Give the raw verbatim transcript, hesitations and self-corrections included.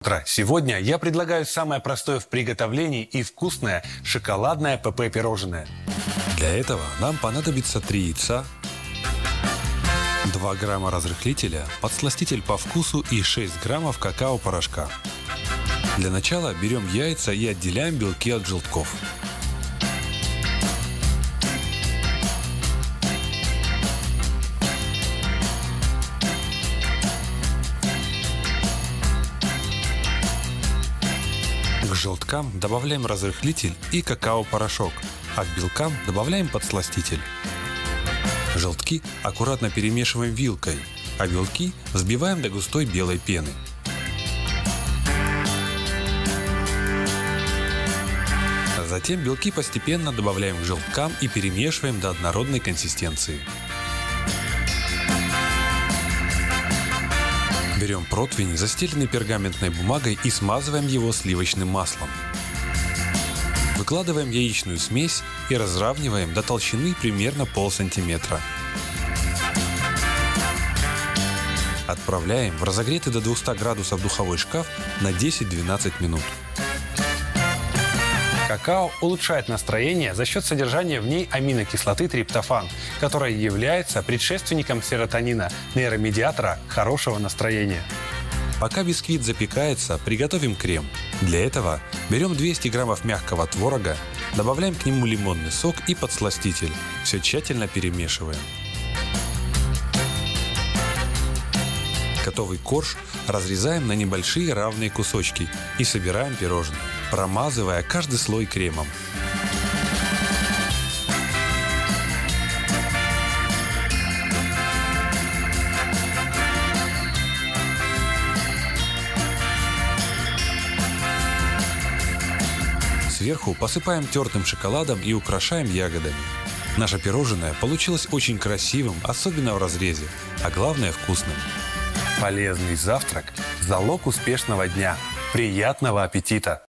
Утро. Сегодня я предлагаю самое простое в приготовлении и вкусное шоколадное ПП-пирожное. Для этого нам понадобится три яйца, два грамма разрыхлителя, подсластитель по вкусу и шесть граммов какао-порошка. Для начала берем яйца и отделяем белки от желтков. К желткам добавляем разрыхлитель и какао-порошок, а к белкам добавляем подсластитель. Желтки аккуратно перемешиваем вилкой, а белки взбиваем до густой белой пены. Затем белки постепенно добавляем к желткам и перемешиваем до однородной консистенции. Берем противень, застеленный пергаментной бумагой, и смазываем его сливочным маслом. Выкладываем яичную смесь и разравниваем до толщины примерно полсантиметра. Отправляем в разогретый до двухсот градусов духовой шкаф на десять-двенадцать минут. Какао улучшает настроение за счет содержания в ней аминокислоты триптофан, которая является предшественником серотонина, нейромедиатора хорошего настроения. Пока бисквит запекается, приготовим крем. Для этого берем двести граммов мягкого творога, добавляем к нему лимонный сок и подсластитель. Все тщательно перемешиваем. Готовый корж разрезаем на небольшие равные кусочки и собираем пирожное, промазывая каждый слой кремом. Сверху посыпаем тертым шоколадом и украшаем ягодами. Наше пирожное получилось очень красивым, особенно в разрезе, а главное вкусным. Полезный завтрак – залог успешного дня. Приятного аппетита!